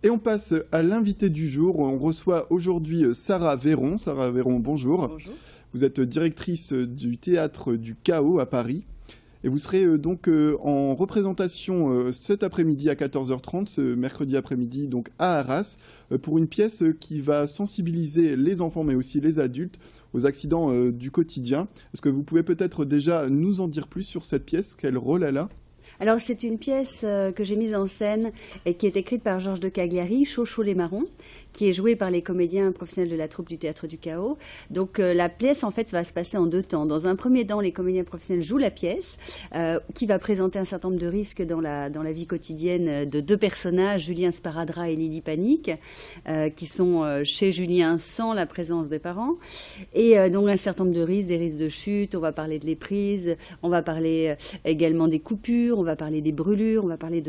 Et on passe à l'invité du jour. On reçoit aujourd'hui Sarah Véron. Sarah Véron, bonjour. Bonjour. Vous êtes directrice du Théâtre du Chaos à Paris. Et vous serez donc en représentation cet après-midi à 14h30, ce mercredi après-midi, donc à Arras, pour une pièce qui va sensibiliser les enfants, mais aussi les adultes, aux accidents du quotidien. Est-ce que vous pouvez peut-être déjà nous en dire plus sur cette pièce? Quel rôle elle a? Alors c'est une pièce que j'ai mise en scène et qui est écrite par Georges de Cagliari, Chocho les Marrons, qui est jouée par les comédiens professionnels de la troupe du Théâtre du Chaos. Donc la pièce en fait va se passer en deux temps. Dans un premier temps, les comédiens professionnels jouent la pièce qui va présenter un certain nombre de risques dans la vie quotidienne de deux personnages, Julien Sparadra et Lily Panique, qui sont chez Julien sans la présence des parents. Et donc un certain nombre de risques, des risques de chute, on va parler de l'éprise, on va parler également des coupures, on va parler des brûlures, on va parler de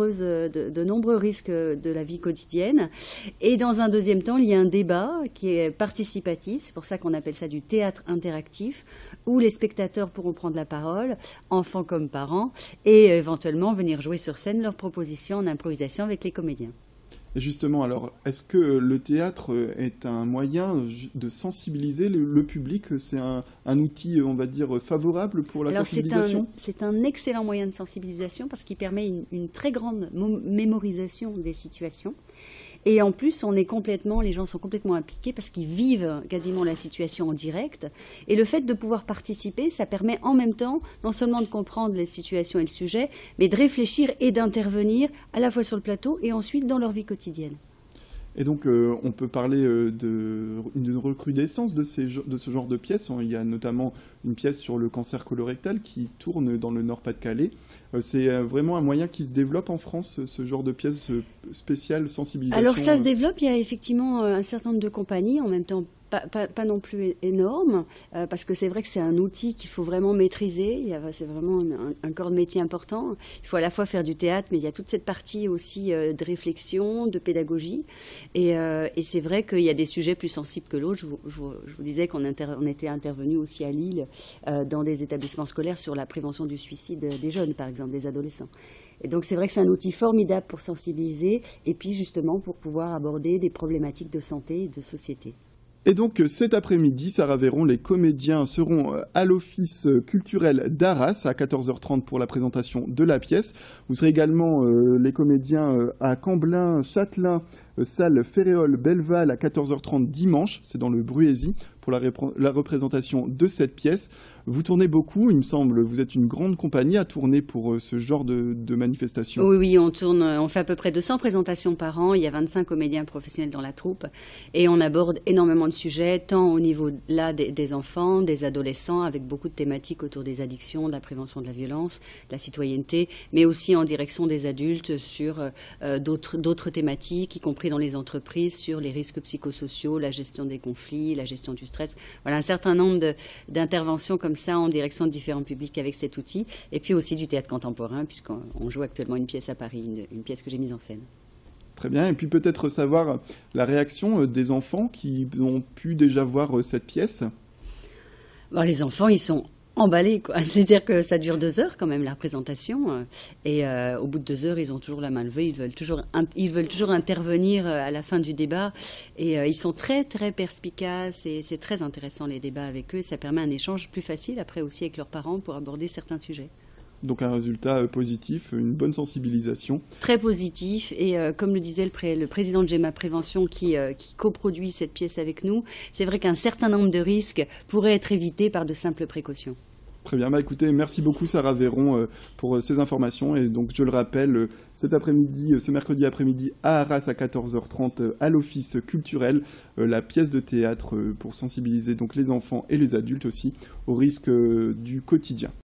nombreux risques de la vie quotidienne. Et dans un deuxième temps, il y a un débat qui est participatif, c'est pour ça qu'on appelle ça du théâtre interactif, où les spectateurs pourront prendre la parole, enfants comme parents, et éventuellement venir jouer sur scène leurs propositions en improvisation avec les comédiens. Et justement, alors, est-ce que le théâtre est un moyen de sensibiliser le public? C'est un outil, on va dire, favorable pour la sensibilisation? C'est un excellent moyen de sensibilisation parce qu'il permet une très grande mémorisation des situations. Et en plus, les gens sont complètement impliqués parce qu'ils vivent quasiment la situation en direct. Et le fait de pouvoir participer, ça permet en même temps, non seulement de comprendre les situations et le sujet, mais de réfléchir et d'intervenir à la fois sur le plateau et ensuite dans leur vie quotidienne. Et donc, on peut parler d'une recrudescence de ce genre de pièces. Il y a notamment une pièce sur le cancer colorectal qui tourne dans le Nord-Pas-de-Calais. C'est vraiment un moyen qui se développe en France, ce genre de pièces spéciales, sensibilisation. Alors ça se développe, il y a effectivement un certain nombre de compagnies, en même temps pas non plus énorme, parce que c'est vrai que c'est un outil qu'il faut vraiment maîtriser. C'est vraiment un corps de métier important. Il faut à la fois faire du théâtre, mais il y a toute cette partie aussi de réflexion, de pédagogie. Et c'est vrai qu'il y a des sujets plus sensibles que l'autre. Je vous disais qu'on était intervenu aussi à Lille dans des établissements scolaires sur la prévention du suicide des jeunes, par exemple, des adolescents. Et donc c'est vrai que c'est un outil formidable pour sensibiliser et puis justement pour pouvoir aborder des problématiques de santé et de société. Et donc cet après-midi, Sarah Véron, les comédiens seront à l'Office culturel d'Arras à 14h30 pour la présentation de la pièce. Vous serez également les comédiens à Camblin, Châtelain, salle Ferréol, Belleval à 14h30 dimanche, c'est dans le Bruésy, pour la représentation de cette pièce. Vous tournez beaucoup, il me semble, vous êtes une grande compagnie à tourner pour ce genre de manifestation. Oui, on fait à peu près 200 présentations par an, il y a 25 comédiens professionnels dans la troupe, et on aborde énormément de sujets, tant au niveau là des enfants, des adolescents, avec beaucoup de thématiques autour des addictions, de la prévention de la violence, de la citoyenneté, mais aussi en direction des adultes sur d'autres thématiques, y compris dans les entreprises, sur les risques psychosociaux, la gestion des conflits, la gestion du stress. Voilà, un certain nombre d'interventions comme ça en direction de différents publics avec cet outil. Et puis aussi du théâtre contemporain, puisqu'on joue actuellement une pièce à Paris, une pièce que j'ai mise en scène. Très bien. Et puis peut-être savoir la réaction des enfants qui ont pu déjà voir cette pièce. Bon, les enfants, ils sont emballés, quoi. C'est-à-dire que ça dure 2 heures quand même, la représentation. Et au bout de 2 heures, ils ont toujours la main levée. Ils veulent toujours intervenir à la fin du débat. Et ils sont très, très perspicaces. Et c'est très intéressant, les débats avec eux. Ça permet un échange plus facile, après aussi avec leurs parents, pour aborder certains sujets. Donc un résultat positif, une bonne sensibilisation. Très positif. Et comme le disait le président de GEMA Prévention qui coproduit cette pièce avec nous, c'est vrai qu'un certain nombre de risques pourraient être évités par de simples précautions. Très bien, écoutez, merci beaucoup Sarah Véron pour ces informations. Et donc je le rappelle, cet après-midi, ce mercredi après-midi à Arras à 14h30 à l'Office culturel, la pièce de théâtre pour sensibiliser donc les enfants et les adultes aussi aux risques du quotidien.